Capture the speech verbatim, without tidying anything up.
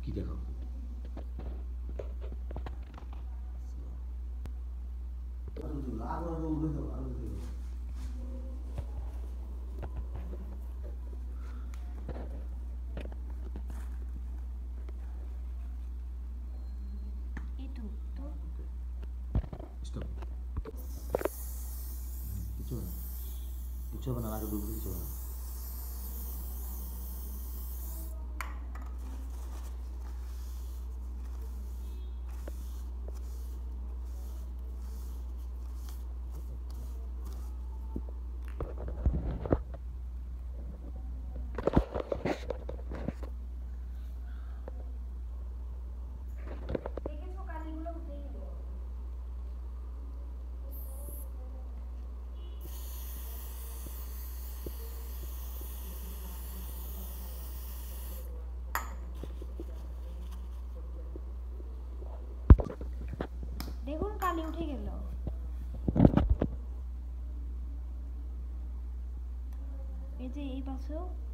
কি দেখো? itu tuh Stop. কিছু না, কিছু হবে না, আগে ডুববে, কিছু হবে না। দেখেছো কালিগুলো উঠে গেল। দেখুন কালি উঠে গেল। এই যে এই পাশেও